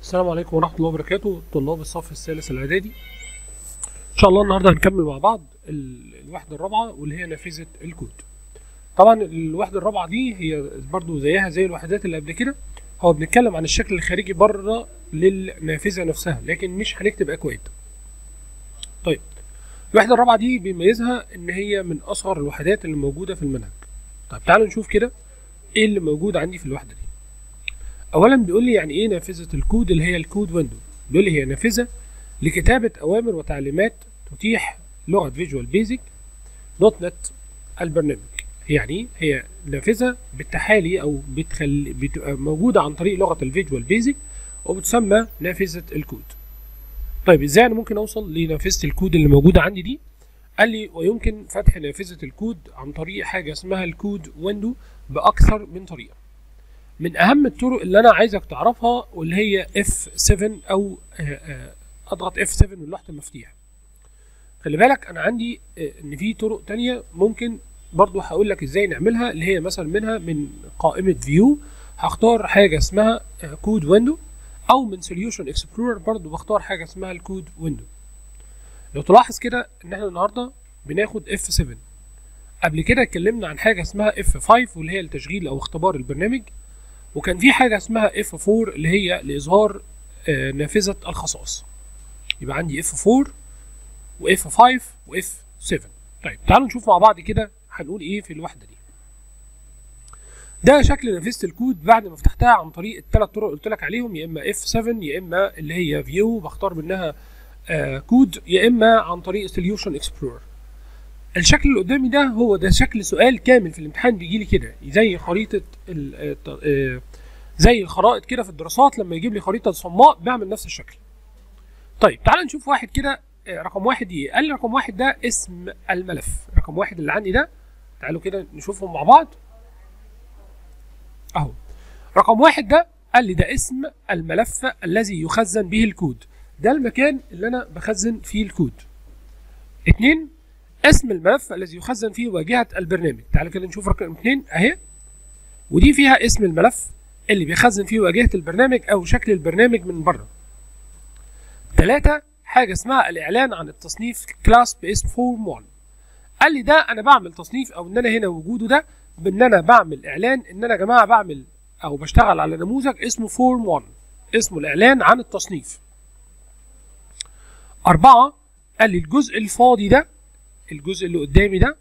السلام عليكم ورحمة الله وبركاته. طلاب الصف الثالث الإعدادي، إن شاء الله النهاردة هنكمل مع بعض الوحدة الرابعة واللي هي نافذة الكود. طبعا الوحدة الرابعة دي هي برضو زيها زي الوحدات اللي قبل كده، هو بنتكلم عن الشكل الخارجي بره للنافذة نفسها، لكن مش هنكتب أكواد. طيب الوحدة الرابعة دي بيميزها إن هي من أصغر الوحدات اللي موجودة في المنهج. طيب تعالوا نشوف كده إيه اللي موجود عندي في الوحدة دي. اولا بيقول لي يعني ايه نافذه الكود اللي هي الكود ويندو. بيقول لي هي نافذه لكتابه اوامر وتعليمات تتيح لغه فيجوال بيزك دوت نت البرنامج. يعني هي نافذه بالتحالي او بتبقى موجوده عن طريق لغه الفيجوال بيزك وبتسمى نافذه الكود. طيب ازاي انا ممكن اوصل لنافذه الكود اللي موجوده عندي دي؟ قال لي ويمكن فتح نافذه الكود عن طريق حاجه اسمها الكود ويندو باكثر من طريقه. من اهم الطرق اللي انا عايزك تعرفها واللي هي F7 او اضغط F7 من لوحة المفاتيح. خلي بالك انا عندي ان في طرق تانية ممكن برضو هقول لك ازاي نعملها، اللي هي مثلا منها من قائمة فيو هختار حاجة اسمها كود ويندو، او من سوليوشن اكسبلورر برضو بختار حاجة اسمها الكود ويندو. لو تلاحظ كده ان احنا النهاردة بناخد F7. قبل كده اتكلمنا عن حاجة اسمها F5 واللي هي لتشغيل او اختبار البرنامج، وكان في حاجة اسمها F4 اللي هي لإظهار نافذة الخصائص. يبقى عندي F4 و F5 و F7. طيب تعالوا نشوف مع بعض كده هنقول ايه في الوحدة دي. ده شكل نافذة الكود بعد ما فتحتها عن طريق الثلاث طرق قلت لك عليهم، يا اما F7 يا اما اللي هي فيو بختار منها كود، يا اما عن طريق سوليوشن اكسبلورر. الشكل اللي قدامي ده هو ده شكل سؤال كامل في الامتحان بيجي لي كده، زي خريطه زي الخرائط كده في الدراسات لما يجيب لي خريطه صماء بعمل نفس الشكل. طيب تعال نشوف واحد كده. رقم واحد ايه؟ قال لي رقم واحد ده اسم الملف. رقم واحد اللي عندي ده تعالوا كده نشوفهم مع بعض اهو. رقم واحد ده قال لي ده اسم الملف الذي يخزن به الكود، ده المكان اللي انا بخزن فيه الكود. اتنين اسم الملف الذي يخزن فيه واجهة البرنامج. تعالوا كده نشوف رقم 2 اهي، ودي فيها اسم الملف اللي بيخزن فيه واجهة البرنامج او شكل البرنامج من بره. 3 حاجة اسمها الاعلان عن التصنيف كلاس باسم فورم 1. قال لي ده انا بعمل تصنيف او ان انا هنا وجوده ده بان انا بعمل اعلان ان انا يا جماعة بعمل او بشتغل على نموذج اسمه فورم 1، اسمه الاعلان عن التصنيف. 4 قال لي الجزء الفاضي ده، الجزء اللي قدامي ده،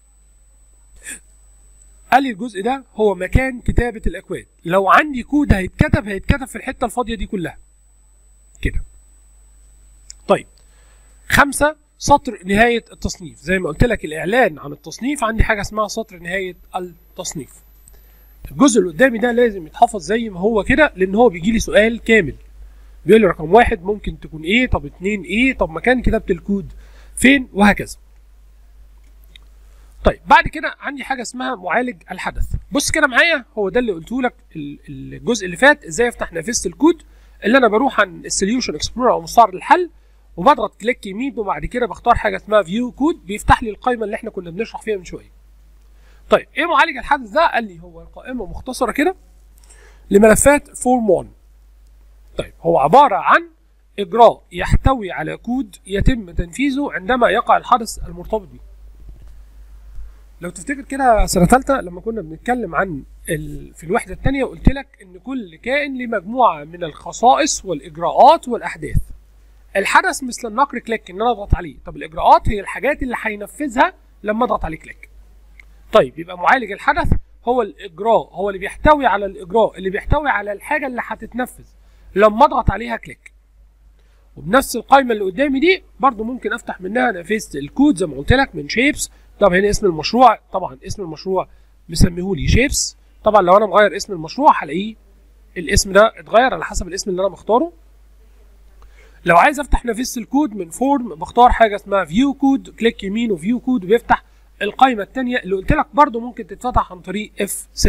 قال لي الجزء ده هو مكان كتابة الأكواد. لو عندي كود هيتكتب في الحتة الفاضية دي كلها كده. طيب 5 سطر نهاية التصنيف. زي ما قلت لك الإعلان عن التصنيف عندي حاجة اسمها سطر نهاية التصنيف. الجزء اللي قدامي ده لازم يتحفظ زي ما هو كده، لأن هو بيجي لي سؤال كامل بيقول لي رقم 1 ممكن تكون إيه، طب 2 إيه، طب مكان كتابة الكود فين، وهكذا. طيب بعد كده عندي حاجه اسمها معالج الحدث. بص كده معايا، هو ده اللي قلته لك الجزء اللي فات، ازاي افتح نافذه الكود. اللي انا بروح عن السوليوشن اكسبلورر او مستعرض الحل وبضغط كليك يمين، وبعد كده بختار حاجه اسمها فيو كود بيفتح لي القائمه اللي احنا كنا بنشرح فيها من شويه. طيب ايه معالج الحدث ده؟ قال لي هو قائمه مختصره كده لملفات فورم 1. طيب هو عباره عن اجراء يحتوي على كود يتم تنفيذه عندما يقع الحدث المرتبط به. لو تفتكر كده سنة ثالثة لما كنا بنتكلم عن في الوحدة الثانية قلت لك إن كل كائن له مجموعة من الخصائص والإجراءات والأحداث. الحدث مثل النقر كليك إن أنا أضغط عليه، طب الإجراءات هي الحاجات اللي هينفذها لما أضغط عليه كليك. طيب يبقى معالج الحدث هو الإجراء، هو اللي بيحتوي على الإجراء اللي بيحتوي على الحاجة اللي هتتنفذ لما أضغط عليها كليك. وبنفس القائمة اللي قدامي دي برضو ممكن أفتح منها نافذة الكود زي ما قلت لك من شيبس. طب هنا اسم المشروع، طبعا اسم المشروع مسميهولي شيبس. طبعا لو انا مغير اسم المشروع هلاقيه الاسم ده اتغير على حسب الاسم اللي انا مختاره. لو عايز افتح نافذه الكود من فورم بختار حاجه اسمها فيو كود، كليك يمين وفيو كود وبيفتح القائمه الثانيه اللي قلت لك برضو ممكن تتفتح عن طريق F7.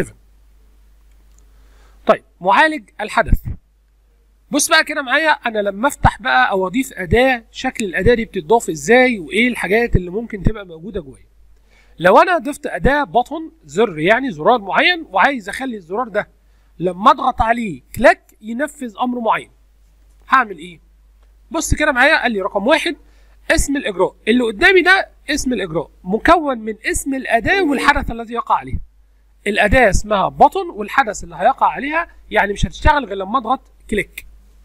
طيب معالج الحدث. بص بقى كده معايا، انا لما افتح بقى او اضيف اداه، شكل الاداه دي بتضاف ازاي وايه الحاجات اللي ممكن تبقى موجوده جوايا. لو انا ضفت اداه بطن زر، يعني زرار معين، وعايز اخلي الزرار ده لما اضغط عليه كليك ينفذ امر معين، هعمل ايه؟ بص كده معايا، قال لي رقم 1 اسم الاجراء. اللي قدامي ده اسم الاجراء مكون من اسم الاداه والحدث الذي يقع عليها. الاداه اسمها بطن والحدث اللي هيقع عليها، يعني مش هتشتغل غير لما اضغط كليك.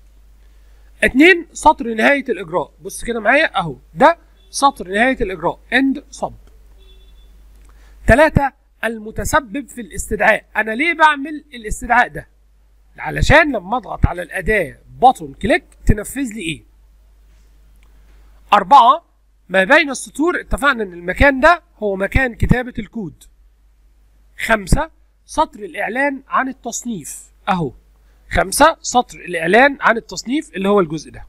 2 سطر نهايه الاجراء. بص كده معايا اهو، ده سطر نهايه الاجراء اند صب. 3 المتسبب في الاستدعاء. انا ليه بعمل الاستدعاء ده؟ علشان لما اضغط على الاداه بطن كليك تنفذ لي ايه. 4 ما بين السطور. اتفقنا ان المكان ده هو مكان كتابه الكود. 5 سطر الاعلان عن التصنيف اهو. 5 سطر الاعلان عن التصنيف اللي هو الجزء ده.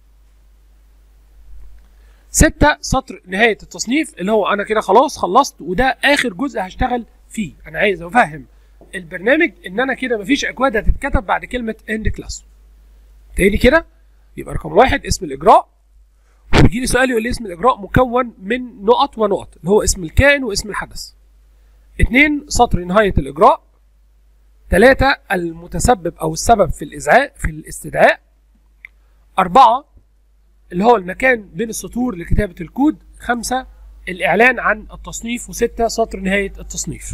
6 سطر نهايه التصنيف اللي هو انا كده خلاص خلصت، وده اخر جزء هشتغل فيه. انا عايز افهم البرنامج ان انا كده مفيش اكواد هتتكتب بعد كلمه اند كلاس. تاني كده، يبقى رقم 1 اسم الاجراء، وبيجي لي سؤال يقول لي اسم الاجراء مكون من نقط ونقط اللي هو اسم الكائن واسم الحدث. 2 سطر نهايه الاجراء. 3 المتسبب او السبب في الاستدعاء. 4 اللي هو المكان بين السطور لكتابه الكود. 5 الاعلان عن التصنيف. و6 سطر نهايه التصنيف.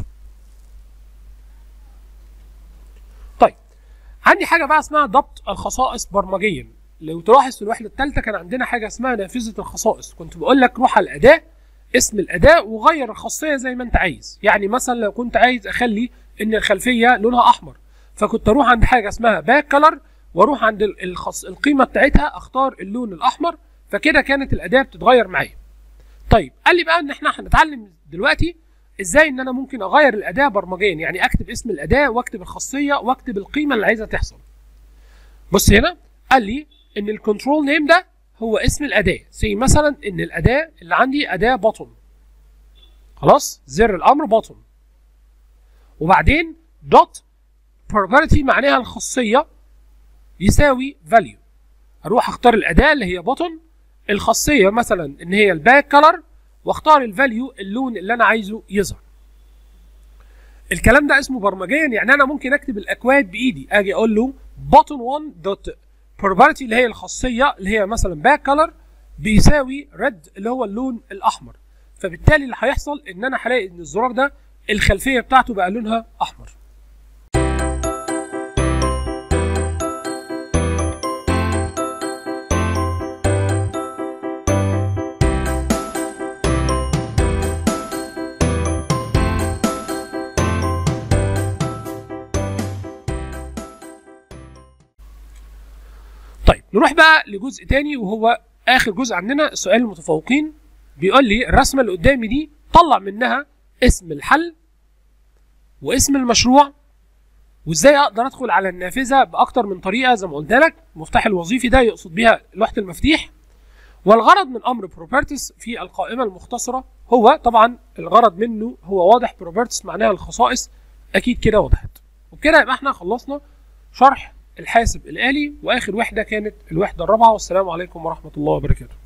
طيب عندي حاجه بقى اسمها ضبط الخصائص برمجيا. لو تلاحظ في الوحده الثالثه كان عندنا حاجه اسمها نافذه الخصائص. كنت بقول لك روح على الاداه، اسم الاداه، وغير الخاصيه زي ما انت عايز. يعني مثلا لو كنت عايز اخلي ان الخلفيه لونها احمر، فكنت اروح عند حاجه اسمها باك كلر، واروح عند القيمه بتاعتها اختار اللون الاحمر، فكده كانت الاداه بتتغير معايا. طيب قال لي بقى ان احنا هنتعلم دلوقتي ازاي ان انا ممكن اغير الاداه برمجيا، يعني اكتب اسم الاداه واكتب الخاصيه واكتب القيمه اللي عايزها تحصل. بص هنا قال لي ان الكنترول نيم ده هو اسم الاداه. زي مثلا ان الاداه اللي عندي اداه بطن، خلاص زر الامر بطن، وبعدين دوت property معناها الخاصيه يساوي value. اروح اختار الاداه اللي هي بطن، الخاصيه مثلا ان هي الباك كلر، واختار الفاليو اللون اللي انا عايزه يظهر. الكلام ده اسمه برمجيا، يعني انا ممكن اكتب الاكواد بايدي. اجي اقول له button 1 دوت property اللي هي الخاصيه اللي هي مثلا باك كلر بيساوي red اللي هو اللون الاحمر، فبالتالي اللي هيحصل ان انا هلاقي ان الزرار ده الخلفيه بتاعته بقى لونها احمر. طيب نروح بقى لجزء تاني وهو اخر جزء عندنا، سؤال المتفوقين. بيقول لي الرسمه اللي قدامي دي طلع منها اسم الحل واسم المشروع، وازاي اقدر ادخل على النافذه باكتر من طريقه. زي ما قلت لك المفتاح الوظيفي ده يقصد بيها لوحه المفاتيح. والغرض من امر بروبرتيز في القائمه المختصره هو طبعا الغرض منه هو واضح، بروبرتيز معناها الخصائص، اكيد كده وضحت. وبكده يبقى احنا خلصنا شرح الحاسب الآلي، واخر وحده كانت الوحده الرابعه. والسلام عليكم ورحمه الله وبركاته.